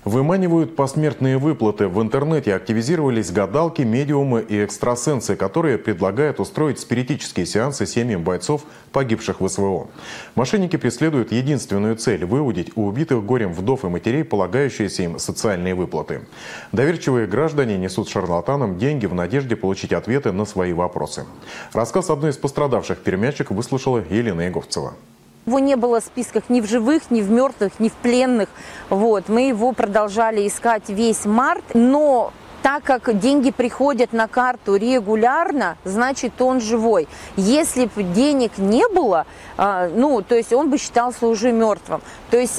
Выманивают посмертные выплаты. В интернете активизировались гадалки, медиумы и экстрасенсы, которые предлагают устроить спиритические сеансы семьям бойцов, погибших в СВО. Мошенники преследуют единственную цель – выудить у убитых горем вдов и матерей полагающиеся им социальные выплаты. Доверчивые граждане несут шарлатанам деньги в надежде получить ответы на свои вопросы. Рассказ одной из пострадавших пермячек выслушала Елена Яговцева. Его не было в списках ни в живых, ни в мертвых, ни в пленных. Мы его продолжали искать весь март, но так как деньги приходят на карту регулярно, значит, он живой. Если бы денег не было, то есть он бы считался уже мертвым. То есть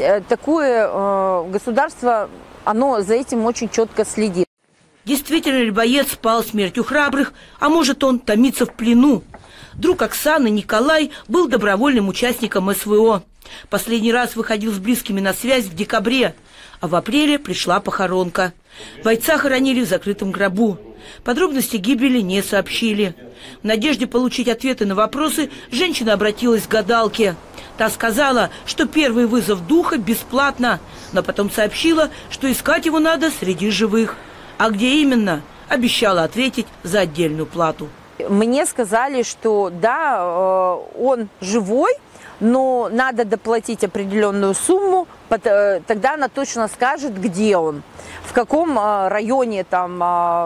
такое государство, оно за этим очень четко следит. Действительно ли боец спал смертью храбрых, а может, он томится в плену? Друг Оксаны, Николай, был добровольным участником СВО. Последний раз выходил с близкими на связь в декабре, а в апреле пришла похоронка. Бойца хоронили в закрытом гробу. Подробности гибели не сообщили. В надежде получить ответы на вопросы женщина обратилась к гадалке. Та сказала, что первый вызов духа бесплатно, но потом сообщила, что искать его надо среди живых. А где именно, обещала ответить за отдельную плату. Мне сказали, что да, он живой, но надо доплатить определенную сумму, тогда она точно скажет, где он, в каком районе там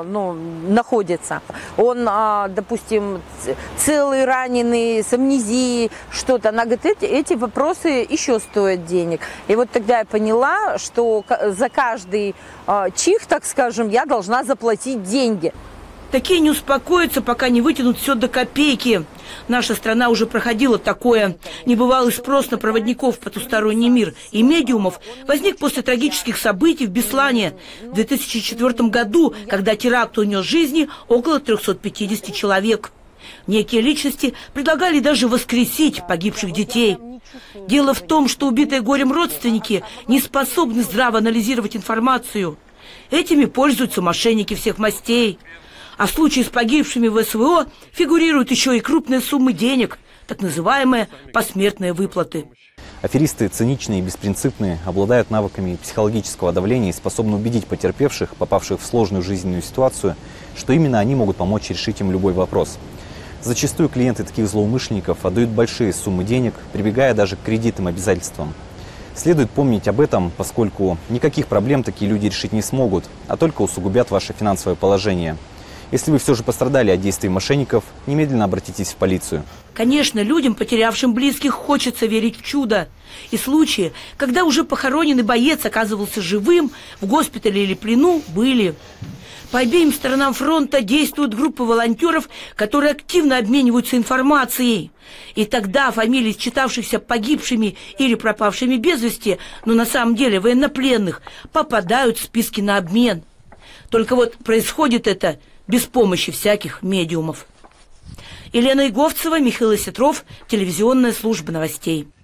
находится. Он, допустим, целый, раненый, с амнезией, что-то. Она говорит, эти вопросы еще стоят денег. И вот тогда я поняла, что за каждый чих, так скажем, я должна заплатить деньги. Такие не успокоятся, пока не вытянут все до копейки. Наша страна уже проходила такое. Небывалый спрос на проводников в потусторонний мир и медиумов возник после трагических событий в Беслане в 2004 году, когда теракт унес жизни около 350 человек. Некие личности предлагали даже воскресить погибших детей. Дело в том, что убитые горем родственники не способны здраво анализировать информацию. Этими пользуются мошенники всех мастей. А в случае с погибшими в СВО фигурируют еще и крупные суммы денег, так называемые посмертные выплаты. Аферисты циничные и беспринципные, обладают навыками психологического давления и способны убедить потерпевших, попавших в сложную жизненную ситуацию, что именно они могут помочь решить им любой вопрос. Зачастую клиенты таких злоумышленников отдают большие суммы денег, прибегая даже к кредитным обязательствам. Следует помнить об этом, поскольку никаких проблем такие люди решить не смогут, а только усугубят ваше финансовое положение. Если вы все же пострадали от действий мошенников, немедленно обратитесь в полицию. Конечно, людям, потерявшим близких, хочется верить в чудо. И случаи, когда уже похороненный боец оказывался живым, в госпитале или плену, были. По обеим сторонам фронта действуют группы волонтеров, которые активно обмениваются информацией. И тогда фамилии считавшихся погибшими или пропавшими без вести, но на самом деле военнопленных, попадают в списки на обмен. Только вот происходит это без помощи всяких медиумов. Елена Яговцева, Михаил Осетров, телевизионная служба новостей.